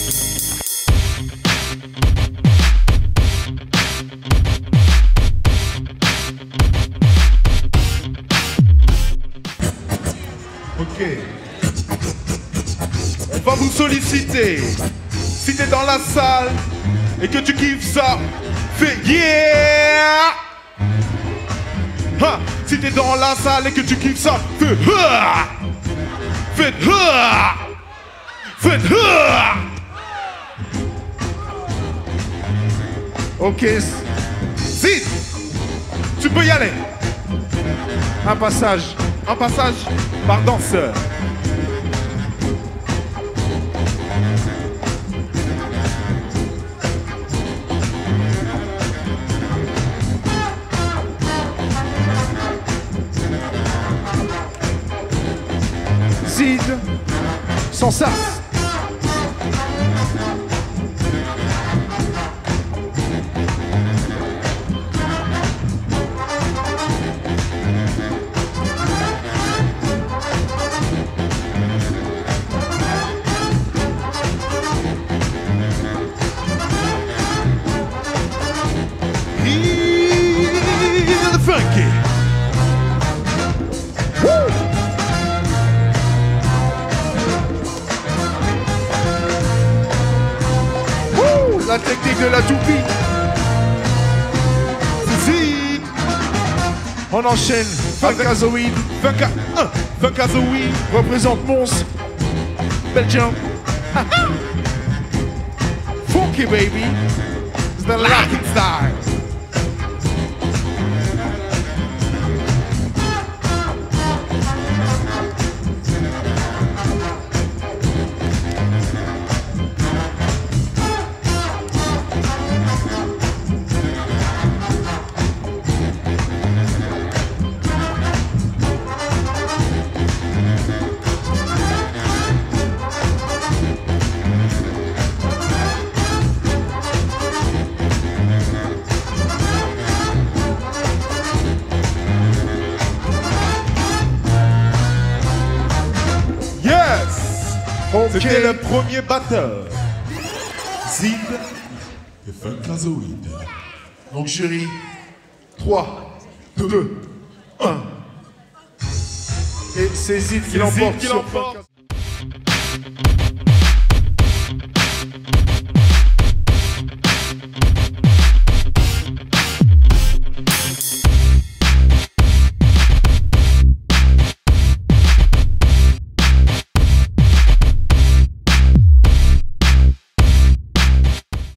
Ok. On va vous solliciter. Si t'es dans la salle et que tu kiffes ça, fais yeah! Ha! Si t'es dans la salle et que tu kiffes ça, fais ha! Faites ha! Faites ha! Ok. Zid! Tu peux y aller. Un passage par danseur. Zid, sans ça. Funky. Woo. Woo. La technique de la toupie. Zid. On enchaîne. Funkazoid. Funkazoid représente Mons. Belgium. Funky baby. It's the Latin style. Okay. C'était le premier batteur. Zid et Funkazoid. Donc chérie, 3, 2, 1. Et c'est Zid qui l'emporte.